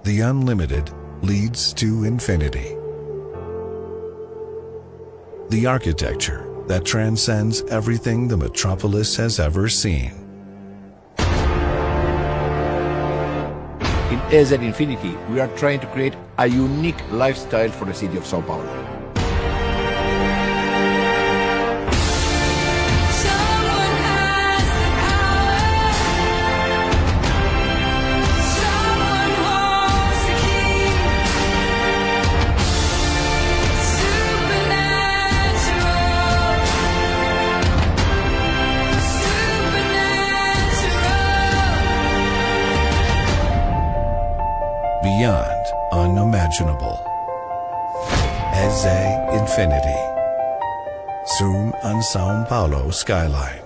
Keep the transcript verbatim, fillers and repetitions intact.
The unlimited leads to infinity. The architecture that transcends everything the metropolis has ever seen. In Eztec Infinity, we are trying to create a unique lifestyle for the city of São Paulo. Beyond unimaginable. Eztec Infinity. Soon on São Paulo skyline.